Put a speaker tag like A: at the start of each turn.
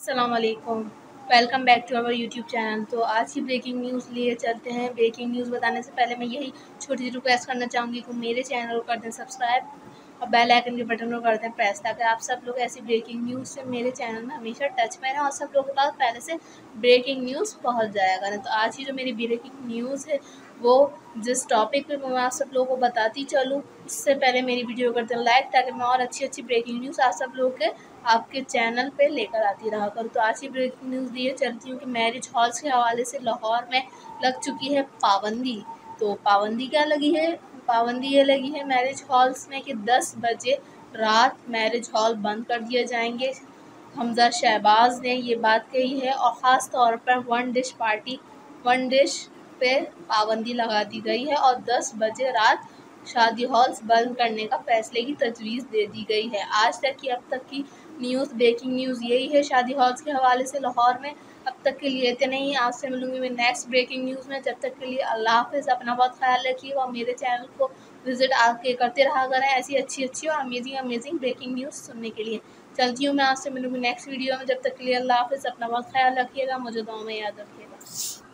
A: अस्सलाम वालेकुम। Welcome back to our YouTube channel. तो आज की ब्रेकिंग न्यूज़ लिए चलते हैं। ब्रेकिंग न्यूज़ बताने से पहले मैं यही छोटी सी रिक्वेस्ट करना चाहूँगी कि मेरे चैनल को कर दें सब्सक्राइब और बेल आइकन के बटन को कर दें प्रेस, ताकि आप सब लोग ऐसी ब्रेकिंग न्यूज़ से मेरे चैनल में हमेशा टच में रहें और सब लोगों के पास पहले से ब्रेकिंग न्यूज़ पहुँच जाया करें। तो आज की जो मेरी ब्रेकिंग न्यूज़ है वो जिस टॉपिक पे मैं आप सब लोगों को बताती चलूँ, उससे पहले मेरी वीडियो कर दें लाइक, ताकि मैं और अच्छी ब्रेकिंग न्यूज़ आप सब लोग के आपके चैनल पे लेकर आती रहा करूँ। तो आज की ब्रेकिंग न्यूज़ लिए चलती हूँ कि मैरिज हॉल्स के हवाले से लाहौर में लग चुकी है पाबंदी। तो पाबंदी क्या लगी है? पाबंदी ये लगी है मैरिज हॉल्स में कि 10 बजे रात मैरिज हॉल बंद कर दिए जाएंगे। हमजा शहबाज ने ये बात कही है और ख़ास तौर पर वन डिश पे पाबंदी लगा दी गई है और 10 बजे रात शादी हॉल्स बंद करने का फैसले की तजवीज़ दे दी गई है। आज तक की अब तक की ब्रेकिंग न्यूज़ यही है शादी हॉल्स के हवाले से लाहौर में। अब तक के लिए इतना ही। आपसे मिलूंगी मैं नेक्स्ट ब्रेकिंग न्यूज़ में। जब तक के लिए अल्लाह हाफ़िज़। अपना बहुत ख्याल रखिए और मेरे चैनल को विजिट आके करते रहा करें ऐसी अच्छी और अमेजिंग ब्रेकिंग न्यूज़ सुनने के लिए। चलती हूँ, मैं आपसे मिलूंगी नेक्स्ट वीडियो में। जब तक के लिए अल्लाह हाफ़िज़। अपना बहुत ख्याल रखिएगा, मुझे दुआ में याद रखिएगा।